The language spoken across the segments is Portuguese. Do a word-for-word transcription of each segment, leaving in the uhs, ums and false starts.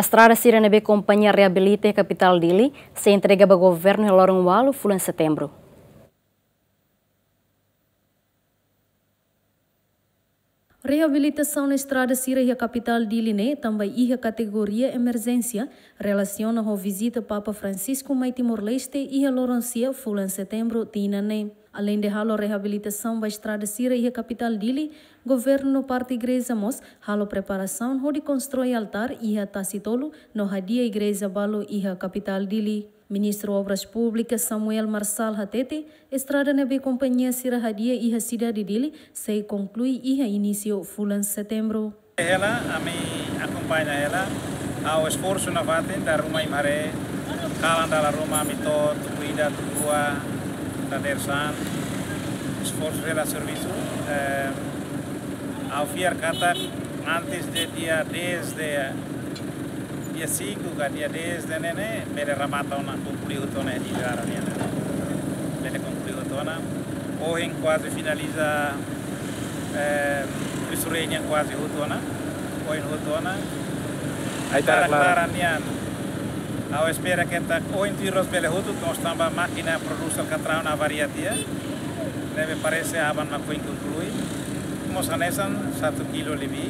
Estrada Sirene B Companhia Reabilita Capital Dili se entrega ao governo em Lorong Walu, em setembro. Reabilitação na estrada Sira e a capital Dili né, também e a categoria emergência relaciona com a visita Papa Francisco mai Timor-Leste e a Loroncia em setembro tina né. Além de halo reabilitação da estrada Sira e a capital Dili, governo parte igreja mos halo preparação onde constrói altar e a Tacitolo no hadia igreja balo e a capital Dili. Ministro Obras Públicas Samuel Marçal Hatete, estrada nebe companhia Sira hadia e a cidade Dili se conclui e a início fulan setembro. Ela, a mim acompanha ela ao esforço na vaten da Roma e Maré, calan da Roma mito, cuida tua da dersan, esforço dela serviço. Eh, ao fiar kata antes de dia dez de dia cinco ke dia dez de nene, bele ramata ona concluiu tona di gara nene. Bele concluiu tona. Hoje quase finaliza eh Surenya quase hutona, poin hutona. Aí tá clara nian. Ao espera que tá oin tiros bele hutu, nós tamba máquina produz o catrão na variatia. Deve parece aban ma poin conclui. Mos anesan satu kilo lebih.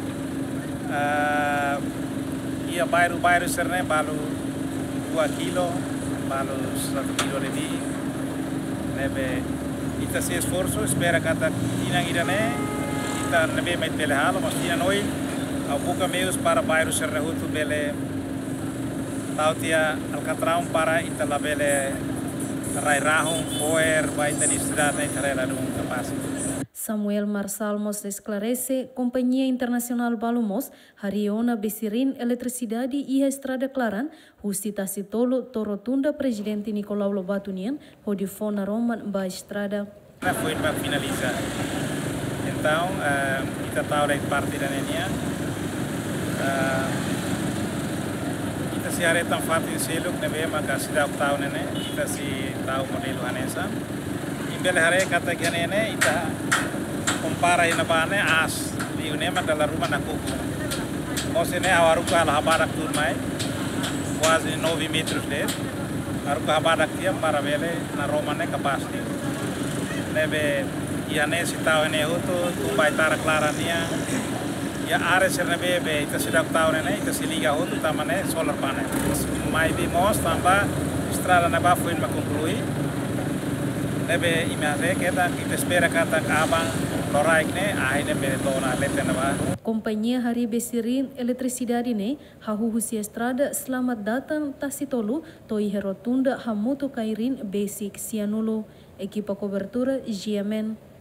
Uh, ia bairro bairro serne balu dua kilo, balu satu kilo lebih. Deve ita se esforço, espera que tá tinang irane. Kita nebe met bele halo, mas tina noi au buka meios para bairro serrehutu bele tautia alcatrão para ita la bele rairahum poer vai ter estrada ita rela dum capacity. Samuel Marçal mos esclarece, Companhia Internacional Balumos, Hariona Besirin Eletricidade e a Estrada Claran, Justita Sitolo, Torotunda, Presidente Nicolau Lobato Nian, Rodifona Roman, ba Estrada. Foi para finalizar. Então, uh, kita tahu dari parti dan ini, uh, kita si hari tempat di seluk nebe maka sudah tahu nene, kita si tahu model Hanesa. Imbel hari kata gini nene, kita compara ina bane as di unema dalam rumah nakuku. Mosene awaruka al habarak turmai, quase nove metros de, aruka habarak dia para bele na romane kapasti. Nebe ia nesse tal ene hutu tumbai tara clara nia ia are serna bebe ita sidak tau nene ita se liga hutu tamane solar panel mai di mos tamba estrada na ba foi ma concluir nebe imase kita kita espera kata abang loraik ne ahine bere tona letena ba. Companhia Hari Besirin Eletricidade ne hahuhusi estrada selamat datang Tacitolo toi herotunda hamuto kairin basic sianulo equipa cobertura G M N.